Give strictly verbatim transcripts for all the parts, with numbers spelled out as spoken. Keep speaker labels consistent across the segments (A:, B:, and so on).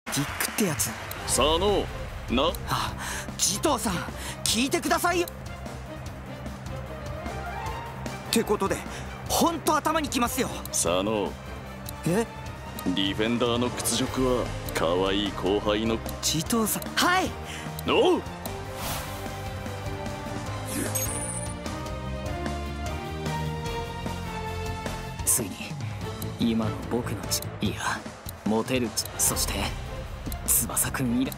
A: ディックってやつ。
B: 佐野な
A: あ、慈瞳さん聞いてくださいよ。ってことでほんと頭にきますよ。
B: 佐野、
A: え
B: ディフェンダーの屈辱は可愛い後輩の
A: 慈瞳さん。はい。
B: おう。
A: ついに今の僕の血、いやモテる血、そして翼くん以来。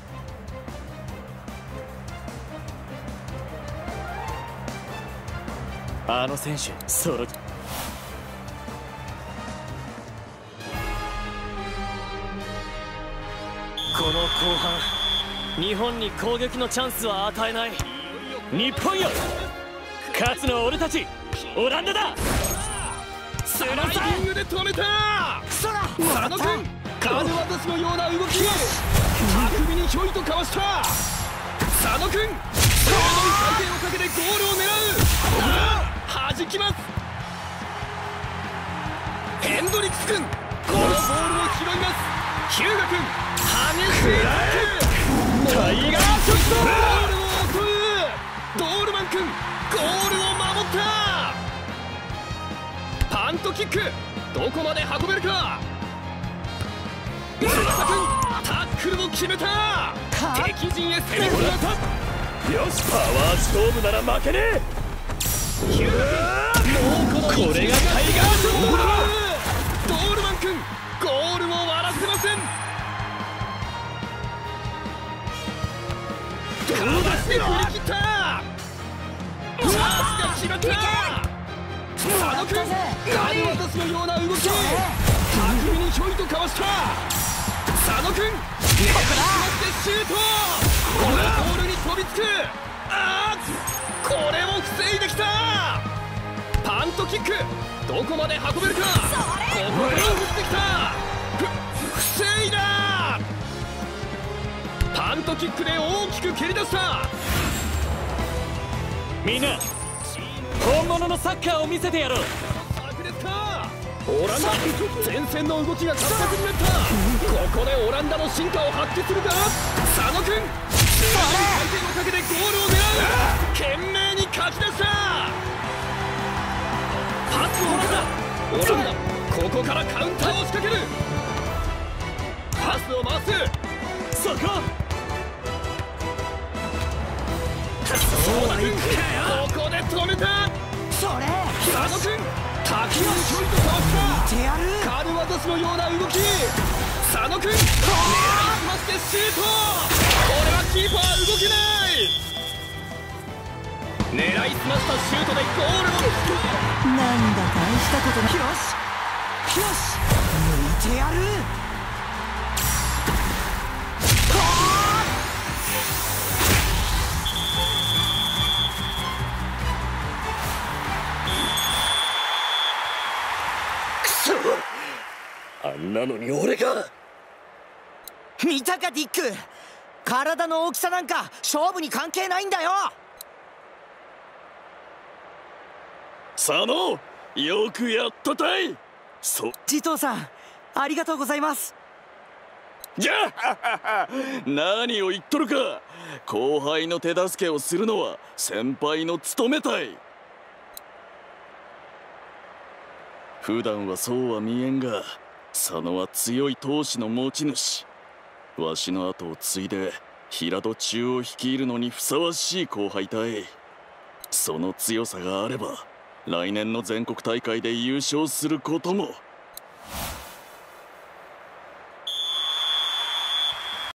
C: あの選手そのこの後半日本に攻撃のチャンスは与えない。日本よ、勝つのは俺たちオランダだ。
D: スライディングで止めた。
A: そら
D: 佐野君、カーネワトスのような動き、巧みにひょいとかわした。佐野君、鋭い回転をかけてゴールを狙う。弾きます。ヘンドリックス君、このボールを拾います。ヒューガ君、激しいタックル、タイガーショット、ゴールを襲う。ドールマン君、ゴールを守った。パントキック、どこまで運べるか。翼君、タックルを決めた。敵陣へ攻め込んだ。
C: よし、パワー勝負なら負けねえ。
D: ヒューガ君、もうこのこれがタイガーショットだ。ドールマン君、ゴールを割らせません。顔出して振り切った。チャージが決まった。佐野君、ガルワトスのような動き、巧みにひょいとかわした。佐野君、狙いすましてシュート。このボールに飛びつく。ああ、これを防いできた。パントキック、どこまで運べるか。ここから打ってきた。ふ防いだ。パントキックで大きく蹴り出した。
C: みんな本物のサッカーを見せてやろう。
D: オランダ、前線の動きが活発になった。ここでオランダの進化を発揮するか。佐野君、鋭い回転をかけてゴールを狙う。懸命にかき出した。パスオランダ、オランダ、ここからカウンターを仕掛ける。パスを回す。
C: そこ
D: そうだ君、ここで止めた。
A: それ
D: 佐野君、滝の距離とかわした。
A: てやる。
D: カルワトスのような動き。佐野君、狙いすましてシュート。これはキーパー動けない。狙いすましたシュートでゴールをつく。
A: なんだ大したことない。よしよし、抜いてやる。
C: あんなのに俺が。
A: 見たかディック、体の大きさなんか勝負に関係ないんだよ。
B: 佐野、よくやったたい。そ
A: 慈瞳さんありがとうございます。
B: じゃあ何を言っとるか。後輩の手助けをするのは先輩の務めたい。普段はそうは見えんが、佐野は強い闘志の持ち主。わしの後を継いで平戸中を率いるのにふさわしい後輩隊。その強さがあれば来年の全国大会で優勝することも